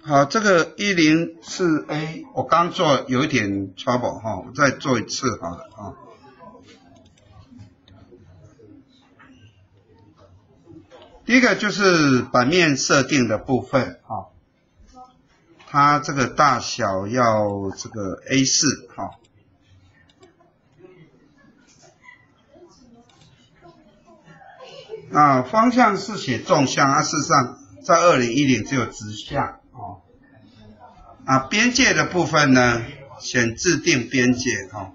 好，这个104A 我刚做有一点 trouble 哈，我再做一次好了啊。第一个就是版面设定的部分哈，它这个大小要这个 A4 哈。那方向是写纵向，事实上在2010只有直向哦。边界的部分呢，选自定边界哈。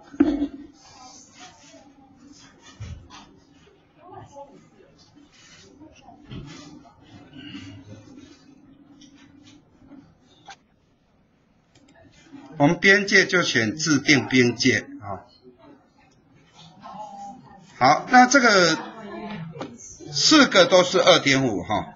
我们边界就选自定边界啊。好，那这个4个都是2.5哈。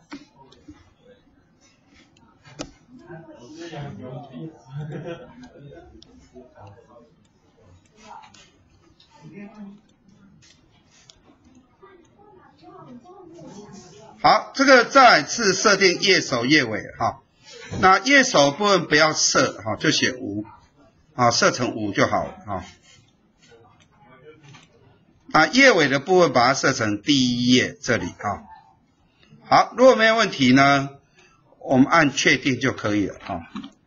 好，这个再次设定页首页尾哈。那页首部分不要设哈，就写无啊，设成5就好了哈。页尾的部分把它设成第1页这里啊。好，如果没有问题呢，我们按确定就可以了哈。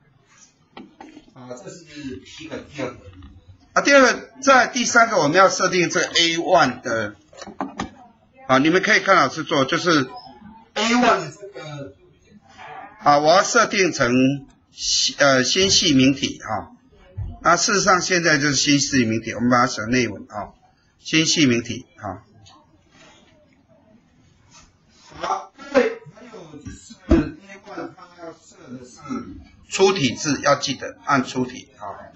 这是第一个，第二个。第二个，在第3个我们要设定这个 A1 的，你们可以看老师做，就是 A1 的这个，我要设定成新细明体哈。那事实上现在就是新细明体，我们把它写内文啊，新细明体啊。好，对，还有就是 A1 它要设的是粗体字，要记得按粗体啊。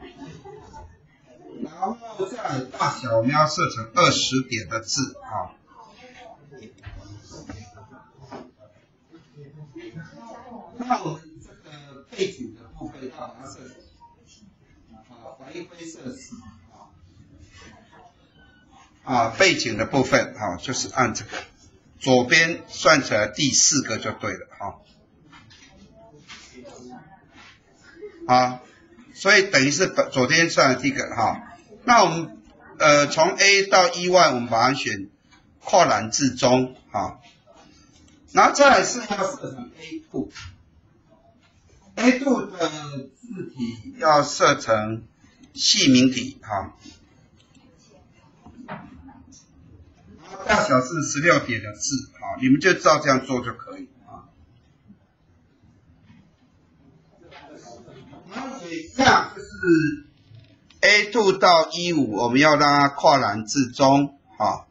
然后再来大小我们要设成20点的字啊。那我们这个背景的部分要把它设成白灰色系背景的部分就是按这个左边算起来第4个就对了所以等于是左边算的第一个那我们从 A 到 EY 我们把它选跨栏至中然后再来是要设成 A2 的字体要设成细明体然后大小是16点的字你们就照这样做就可以然后一样就是 A2 到 E5 我们要让它跨栏至中我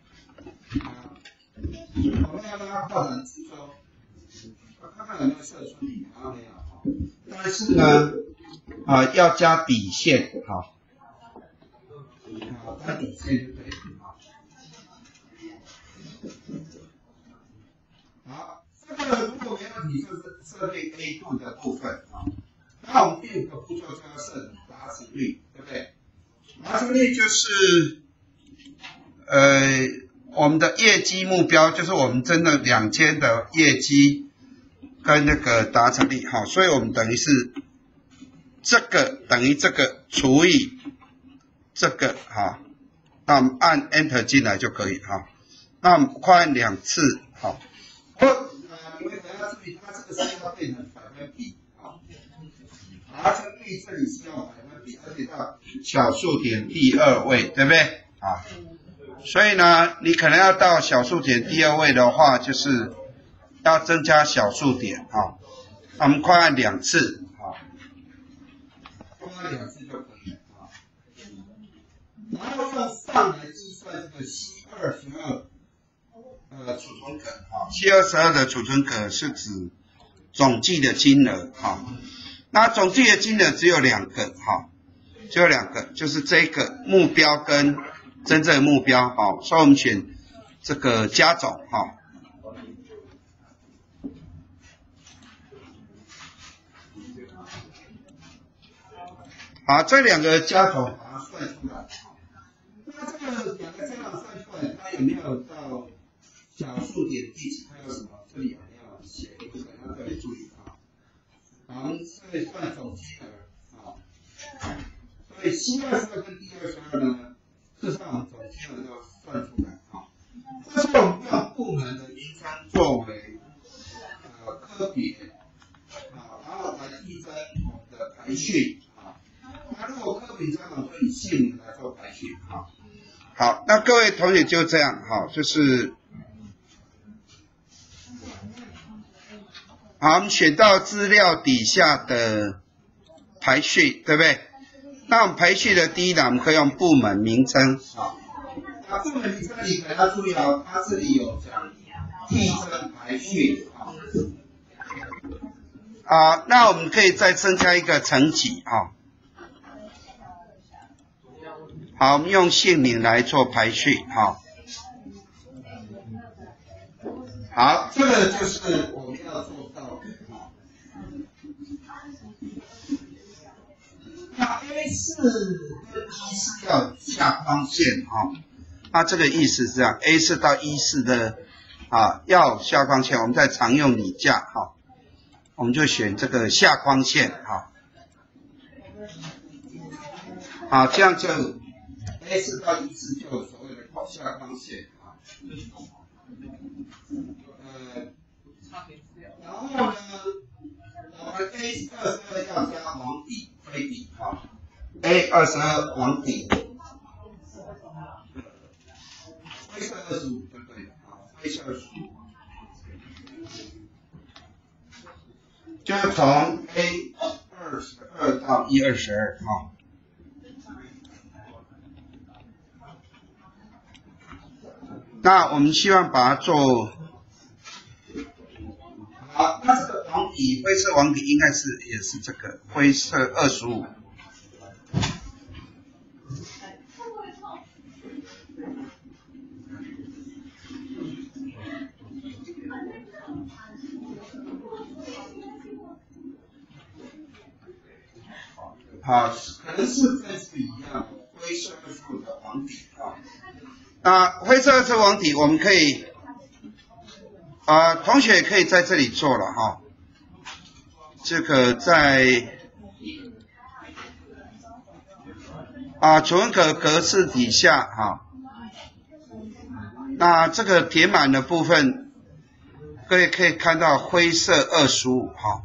们要让它跨栏至中看看有没有设出底没有但是呢要加底线加底线就可以好，这个如果没问题就是设定 A2 的部分那我们第5个步骤就要设达成率，对不对？达成率就是我们的业绩目标，就是我们真的2间的业绩跟那个达成率所以我们等于是这个等于这个除以这个那我们按 Enter 进来就可以那我们快按2次你们等一下注意，它这个是要变成百分比达成率这里是要百分比，而且到小数点第2位，对不对所以呢，你可能要到小数点第2位的话，就是要增加小数点那我们快按2次快按2次就可以然后用上来计算这个 C22储存格C22的储存格是指总计的金额那总计的金额只有2个只有2个，就是这个目标跟真正的目标所以我们选这个加总这2个加总把它算出来那这个2个加总算出来，它有没有到小数点第几？它有什么？这里有没有写？你可能要特别注意是算总金额啊，所以 C22跟 D22呢，事实上我们总金额就算出来啊。这是我们用部门的名称作为科别啊，然后来递增我们的排序啊。那如果科比家长就以姓名来做排序啊。好，那各位同学就这样哈，就是好，我们选到资料底下的排序，对不对？那我们排序的第一栏，我们可以用部门名称啊。那部门名称你可能要注意哦，它这里有讲递增排序啊。那我们可以再增加一个层级啊。好，我们用姓名来做排序哈。好，这个就是我们要做到的。那 A4 跟E4要下框线哈。那这个意思是这样 ，A4 到E4的要下框线，我们在常用理价哈，我们就选这个下框线哈。好，这样就 A4 到E4就有所谓的下框线啊。然后呢，我们 A22要加往底推底哈 ，A22往底，灰色25就对了啊，灰色25，就是从 A22到E22哈。那我们希望把它做好，那这个网底灰色网底应该也是这个灰色25。好，可能是跟这个一样，灰色25的网底啊。那灰色25网底我们可以同学也可以在这里做了哈。这个在主文格式底下哈。那这个填满的部分，各位可以看到灰色25哈。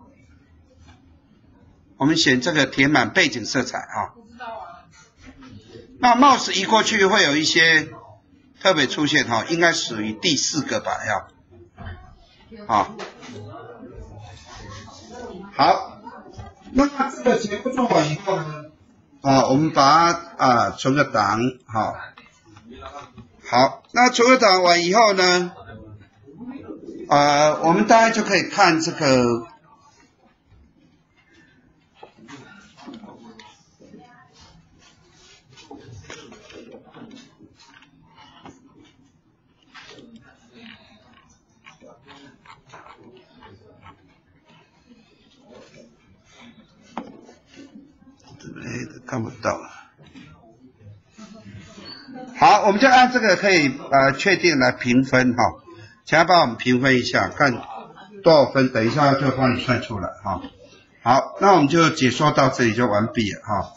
我们选这个填满背景色彩哈。那 mouse 移过去会有一些特别出现哈，应该属于第4个吧要。好，那这个全部做完以后呢，我们把它存个档好，那存个档完以后呢，我们大概就可以看这个。看不到。好，我们就按这个可以确定来评分哈，请他帮我们评分一下，看多少分，等一下就帮你算出来哈。好，那我们就解说到这里就完毕了哈。